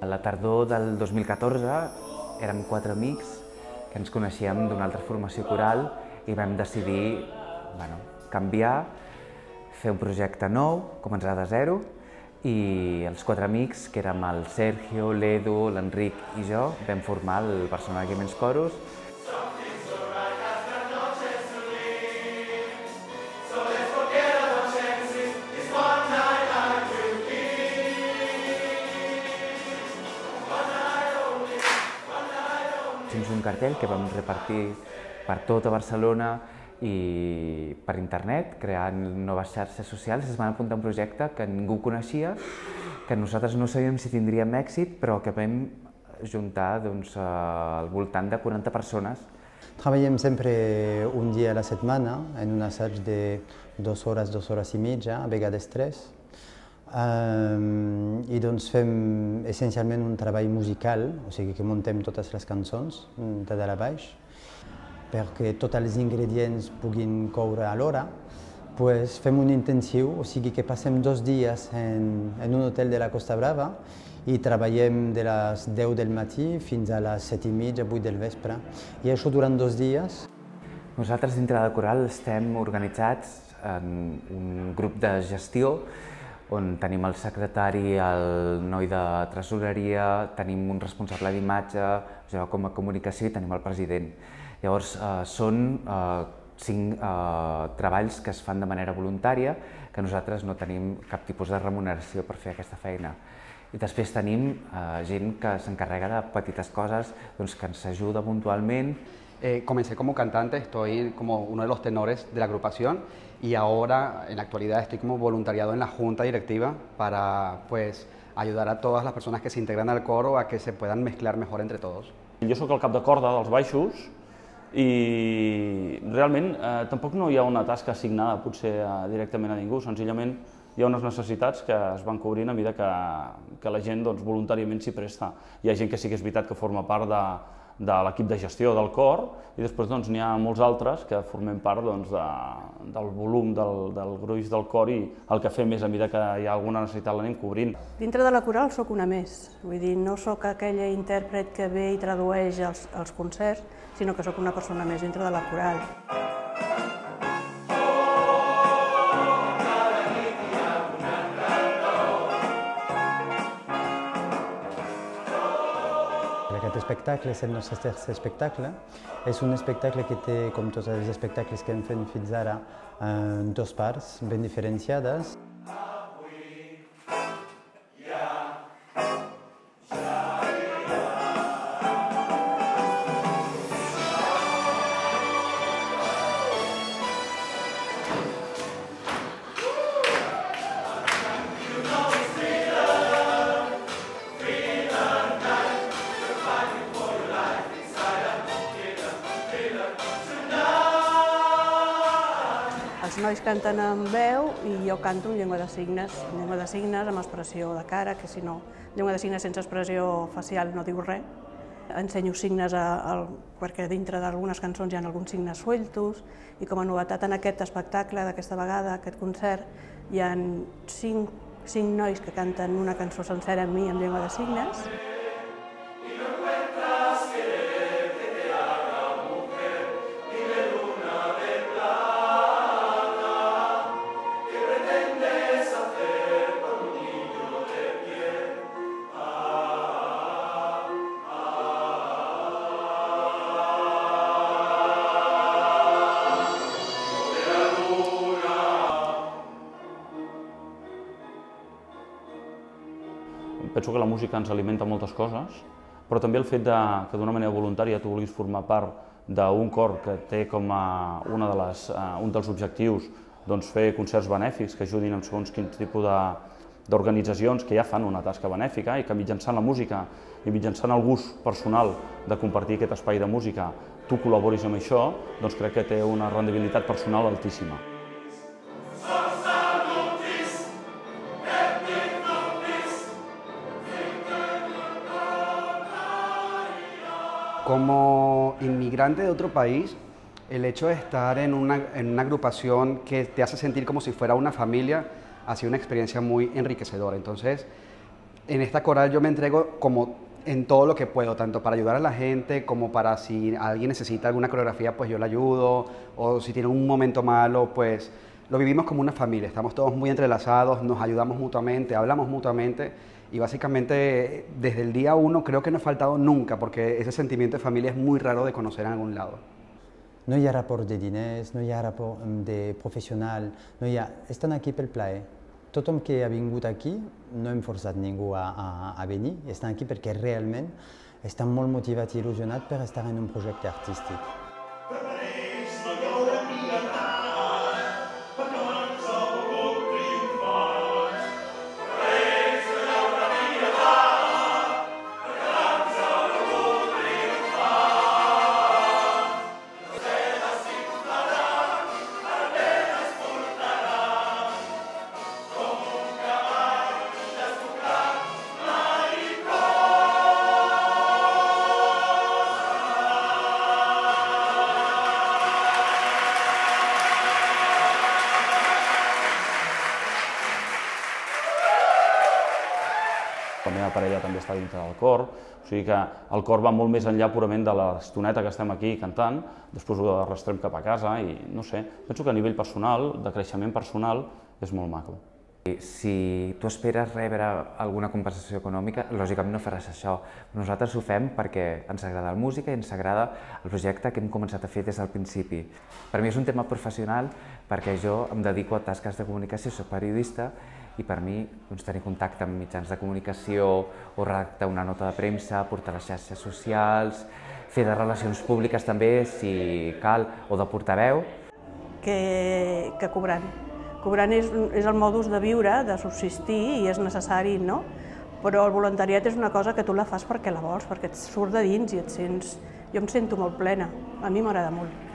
A la tardor del 2014 érem 4 amics que ens coneixíem d'una altra formació coral i vam decidir canviar, fer un projecte nou, començar de zero, i els 4 amics, que érem el Sergio, l'Edu, l'Enric i jo, vam formar el Barcelona Gimen's Chorus. Tens un cartell que vam repartir per tota Barcelona i per internet, creant noves xarxes socials. Es van apuntar a un projecte que ningú coneixia, que nosaltres no sabíem si tindríem èxit, però que vam juntar al voltant de 40 persones. Treballem sempre un dia a la setmana, en un assaig de 2 hores i mitja, a vegades 3. I doncs fem essencialment un treball musical, o sigui que muntem totes les cançons de dalt a baix, perquè tots els ingredients puguin coure alhora. Fem un intensiu, o sigui que passem 2 dies en un hotel de la Costa Brava i treballem de les 10 del matí fins a les 7:30, 8 del vespre. I això durant 2 dies. Nosaltres dintre de Coral estem organitzats en un grup de gestió on tenim el secretari, el noi de tresoreria, tenim un responsable d'imatge, jo com a comunicació i tenim el president. Llavors, són 5 treballs que es fan de manera voluntària, que nosaltres no tenim cap tipus de remuneració per fer aquesta feina. I després tenim gent que s'encarrega de petites coses, que ens ajuda puntualment. Comencé como cantante, estoy como uno de los tenores de la agrupación y ahora en la actualidad estoy como voluntariado en la junta directiva para ayudar a todas las personas que se integran al coro a que se puedan mezclar mejor entre todos. Jo sóc el cap de corda dels baixos i realment tampoc no hi ha una tasca assignada potser directament a ningú, senzillament hi ha unes necessitats que es van cobrint a mesura que la gent voluntàriament s'hi presta. Hi ha gent que sí que és veritat que forma part de l'equip de gestió del cor i després n'hi ha molts altres que formem part del volum del gruix del cor i el que fem és a mesura que hi ha alguna necessitat l'anem cobrint. Dintre de la coral sóc una més, vull dir, no sóc aquella intèrpret que ve i tradueix els concerts, sinó que sóc una persona més dintre de la coral. Aquest espectacle és el nostre tercer espectacle. És un espectacle que té, com tots els espectacles que hem fet fins ara, 2 parts ben diferenciades. Els nois canten amb veu i jo canto en llengua de signes amb expressió de cara, que si no, llengua de signes sense expressió facial no diu res. Ensenyo signes perquè dintre d'algunes cançons hi ha alguns signes sueltos i com a novetat en aquest espectacle, d'aquesta vegada, aquest concert, hi ha 5 nois que canten una cançó sencera amb mi en llengua de signes. Penso que la música ens alimenta moltes coses, però també el fet que d'una manera voluntària tu vulguis formar part d'un cor que té com un dels objectius fer concerts benèfics que ajudin en segons quin tipus d'organitzacions que ja fan una tasca benèfica i que mitjançant la música i mitjançant el gust personal de compartir aquest espai de música tu col·laboris amb això, doncs crec que té una rendibilitat personal altíssima. Como inmigrante de otro país, el hecho de estar en una agrupación que te hace sentir como si fuera una familia ha sido una experiencia muy enriquecedora. Entonces, En esta coral yo me entrego como en todo lo que puedo, tanto para ayudar a la gente como para si alguien necesita alguna coreografía, pues yo la ayudo, o si tiene un momento malo, pues lo vivimos como una familia, estamos todos muy entrelazados, nos ayudamos mutuamente, hablamos mutuamente y básicamente desde el día uno creo que no ha faltado nunca, porque ese sentimiento de familia es muy raro de conocer en algún lado. No hi ha rapport de diners, no hi ha rapport de professional, no hi ha... Estan aquí pel plaer. Tothom que ha vingut aquí, no hem forçat ningú a venir, estan aquí perquè realment estan molt motivats i il·lusionats per estar en un projecte artístic. La meva parella també està dintre del cor, o sigui que el cor va molt més enllà purament de l'estoneta que estem aquí cantant, després ho arrastrem cap a casa i no sé, penso que a nivell personal, de creixement personal, és molt maco. Si tu esperes rebre alguna compensació econòmica, lògicament no faràs això. Nosaltres ho fem perquè ens agrada la música i ens agrada el projecte que hem començat a fer des del principi. Per mi és un tema professional perquè jo em dedico a tasques de comunicació, soc periodista, i per mi tenir contacte amb mitjans de comunicació o redactar una nota de premsa, portar les xarxes socials, fer de relacions públiques també, si cal, o de portaveu. Que cobrant. Cobrant és el modus de viure, de subsistir, i és necessari, no? Però el voluntariat és una cosa que tu la fas perquè la vols, perquè et surt de dins i et sents... Jo em sento molt plena, a mi m'agrada molt.